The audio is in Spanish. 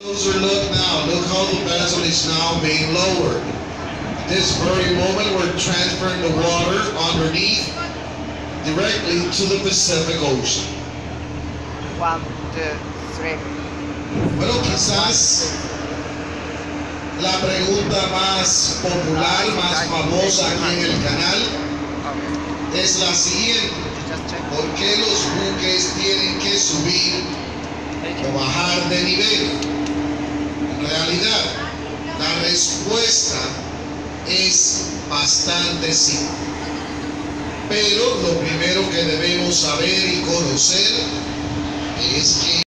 Closer look now. Look how the vessel is now being lowered. This very moment we're transferring the water underneath directly to the Pacific Ocean. 1, 2, 3. Bueno, quizás la pregunta más popular, más famosa aquí en el canal es la siguiente: ¿por qué los buques tienen que subir o bajar de nivel? En realidad, la respuesta es bastante simple. Pero lo primero que debemos saber y conocer es que